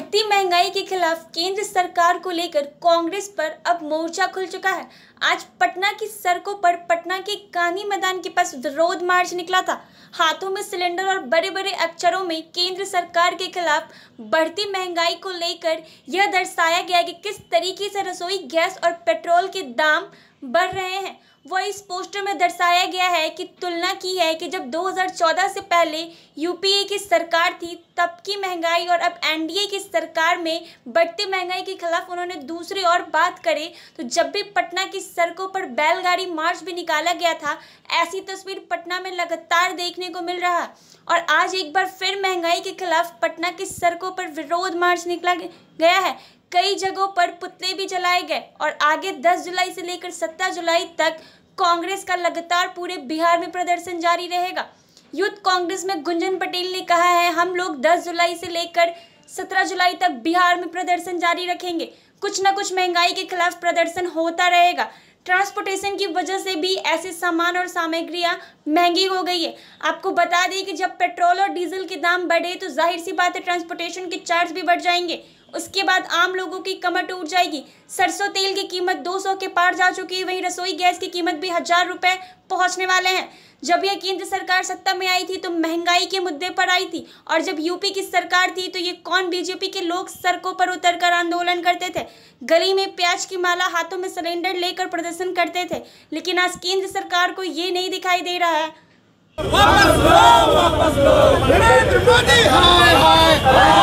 बढ़ती महंगाई के खिलाफ केंद्र सरकार को लेकर कांग्रेस पर अब मोर्चा खुल चुका है। आज पटना की सड़कों पर पटना के गांधी मैदान के पास विरोध मार्च निकला था। हाथों में सिलेंडर और बड़े बड़े अक्षरों में केंद्र सरकार के खिलाफ बढ़ती महंगाई को लेकर यह दर्शाया गया कि किस तरीके से रसोई गैस और पेट्रोल के दाम बढ़ रहे हैं। वह इस पोस्टर में दर्शाया गया है कि तुलना की है कि जब 2014 से पहले यूपीए की सरकार थी तब की महंगाई और अब एनडीए की सरकार में बढ़ती महंगाई के खिलाफ उन्होंने दूसरी और बात करे तो जब भी पटना की सड़कों पर बैलगाड़ी मार्च भी निकाला गया था, ऐसी तस्वीर पटना में लगातार देखने को मिल रहा है। और आज एक बार फिर महंगाई के खिलाफ पटना की सड़कों पर विरोध मार्च निकला गया है। कई जगहों पर पुतले भी जलाए गए और आगे 10 जुलाई से लेकर 17 जुलाई तक कांग्रेस का लगातार पूरे बिहार में प्रदर्शन जारी रहेगा। यूथ कांग्रेस में गुंजन पटेल ने कहा है, हम लोग 10 जुलाई से लेकर 17 जुलाई तक बिहार में प्रदर्शन जारी रखेंगे। कुछ न कुछ महंगाई के खिलाफ प्रदर्शन होता रहेगा। ट्रांसपोर्टेशन की वजह से भी ऐसे सामान और सामग्रियां महंगी हो गई है। आपको बता दें कि जब पेट्रोल और डीजल के दाम बढ़े तो जाहिर सी बात है ट्रांसपोर्टेशन के चार्ज भी बढ़ जाएंगे। उसके बाद आम लोगों की कमर टूट जाएगी। सरसों तेल की कीमत 200 के पार जा चुकी है, वहीं रसोई गैस की कीमत भी 1000 रुपए पहुंचने वाले हैं। जब यह केंद्र सरकार सत्ता में आई थी तो महंगाई के मुद्दे पर आई थी, और जब यूपी की सरकार थी तो ये कौन बीजेपी के लोग सड़कों पर उतरकर आंदोलन करते थे, गली में प्याज की माला, हाथों में सिलेंडर लेकर प्रदर्शन करते थे। लेकिन आज केंद्र सरकार को ये नहीं दिखाई दे रहा है। वापस लो, वापस लो। नरेंद्र मोदी हाय हाय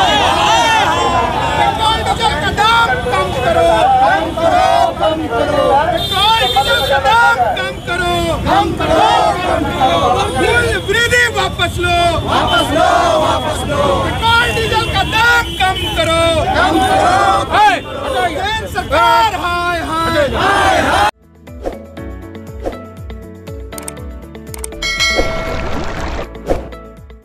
पेट्रोल डीजल का दाम कम करो, कम करो, कम करो। पेट्रोल डीजल का दाम कम करो, कम करो, कम करो। मूल्य वृद्धि वापस लो, वापस लो, वापस लो।